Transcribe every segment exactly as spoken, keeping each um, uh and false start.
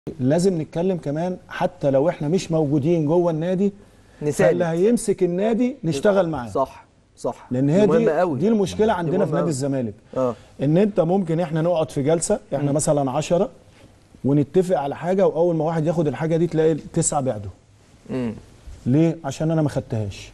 لازم نتكلم كمان حتى لو احنا مش موجودين جوه النادي، نساعد اللي هيمسك النادي نشتغل معاه. صح صح. لان هي دي دي, دي المشكله عندنا في نادي الزمالك. اه ان انت ممكن احنا نقعد في جلسه احنا م. مثلا عشرة ونتفق على حاجه، واول ما واحد ياخد الحاجه دي تلاقي تسعه بعده. امم ليه؟ عشان انا ما خدتهاش.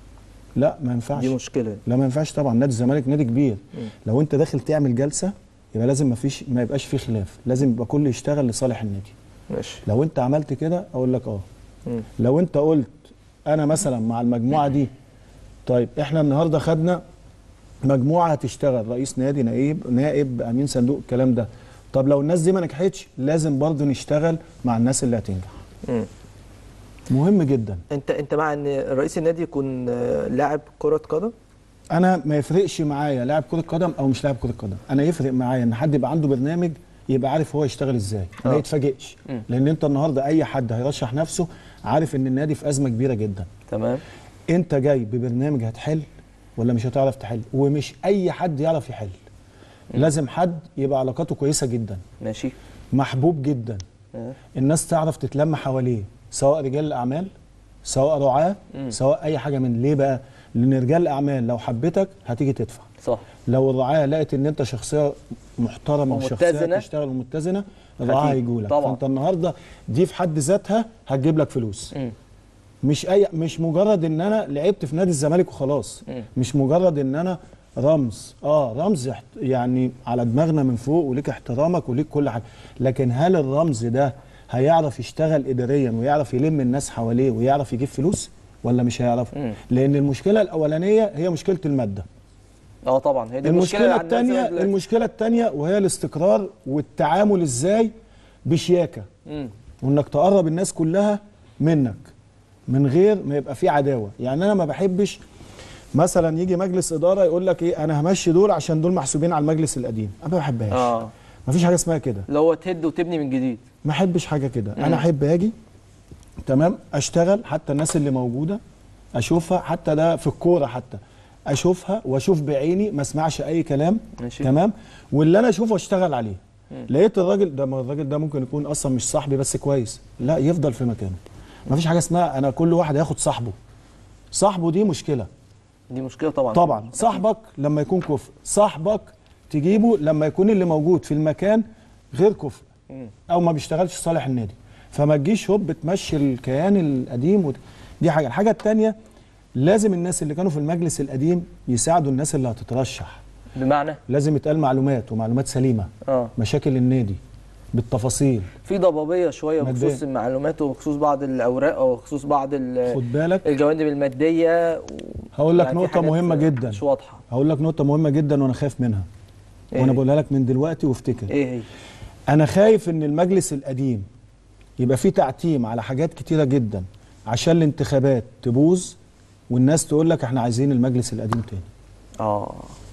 لا ما ينفعش، دي مشكله. لا ما ينفعش طبعا. نادي الزمالك نادي كبير. مم. لو انت داخل تعمل جلسه يبقى لازم ما فيش ما يبقاش فيه خلاف، لازم يبقى كله يشتغل لصالح النادي. ماشي. لو انت عملت كده اقول لك اه. مم. لو انت قلت انا مثلا مع المجموعه دي، طيب احنا النهارده خدنا مجموعه هتشتغل، رئيس نادي، نائب نائب امين صندوق، الكلام ده. طب لو الناس دي ما نجحتش لازم برضه نشتغل مع الناس اللي هتنجح. مم. مهم جدا. انت انت مع ان رئيس النادي يكون لاعب كره قدم؟ انا ما يفرقش معايا لاعب كره قدم او مش لاعب كره قدم، انا يفرق معايا ان حد يبقى عنده برنامج يبقى عارف هو يشتغل ازاي، ما يتفاجئش. لان انت النهارده اي حد هيرشح نفسه عارف ان النادي في ازمه كبيره جدا. تمام. انت جاي ببرنامج هتحل ولا مش هتعرف تحل، ومش اي حد يعرف يحل. مم. لازم حد يبقى علاقاته كويسه جدا. ماشي. محبوب جدا. أه. الناس تعرف تتلم حواليه، سواء رجال الاعمال سواء رعاه سواء اي حاجه. من ليه بقى؟ لان رجال الاعمال لو حبتك هتيجي تدفع. صح. لو الرعايه لقت ان انت شخصيه محترمه وشخصيه تشتغل ومتزنه، الرعايه هيجوا لك. فانت النهارده دي في حد ذاتها هتجيب لك فلوس. م. مش اي مش مجرد ان انا لعبت في نادي الزمالك وخلاص. م. مش مجرد ان انا رمز، اه رمز يعني على دماغنا من فوق وليك احترامك وليك كل حاجه، لكن هل الرمز ده هيعرف يشتغل اداريا ويعرف يلم الناس حواليه ويعرف يجيب فلوس ولا مش هيعرف؟ مم. لان المشكله الاولانيه هي مشكله الماده. اه طبعا هي دي المشكله الثانيه المشكله الثانيه وهي الاستقرار والتعامل ازاي بشياكه. مم. وانك تقرب الناس كلها منك من غير ما يبقى في عداوه. يعني انا ما بحبش مثلا يجي مجلس اداره يقول لك ايه انا همشي دول عشان دول محسوبين على المجلس القديم، انا ما بحبهاش. اه ما فيش حاجه اسمها كده. اللي هو تهد وتبني من جديد، ما احبش حاجه كده. انا احب اجي تمام اشتغل، حتى الناس اللي موجوده اشوفها، حتى ده في الكوره حتى اشوفها واشوف بعيني، ما اسمعش اي كلام. ماشي. تمام. واللي انا اشوفه اشتغل عليه. مم. لقيت الراجل ده الراجل ده ممكن يكون اصلا مش صاحبي بس كويس، لا يفضل في مكانه. ما فيش حاجه اسمها انا كل واحد ياخد صاحبه. صاحبه دي مشكله. دي مشكله طبعا. طبعا صاحبك لما يكون كفء، صاحبك تجيبه لما يكون اللي موجود في المكان غير كفء او ما بيشتغلش صالح النادي. فما تجيش هوب تمشي الكيان القديم ود... دي حاجه. الحاجه الثانيه لازم الناس اللي كانوا في المجلس القديم يساعدوا الناس اللي هتترشح. بمعنى لازم يتقال معلومات ومعلومات سليمه. اه مشاكل النادي بالتفاصيل. في ضبابيه شويه بخصوص المعلومات وبخصوص بعض الاوراق او بخصوص بعض خد بالك الجوانب الماديه و... هقول لك يعني نقطه مهمه جدا مش واضحه. هقول لك نقطه مهمه جدا وانا خايف منها. إيه؟ وانا بقولها لك من دلوقتي وافتكر. ايه هي؟ انا خايف ان المجلس القديم يبقى فيه تعتيم على حاجات كتيره جدا عشان الانتخابات تبوظ والناس تقول لك احنا عايزين المجلس القديم تاني. اه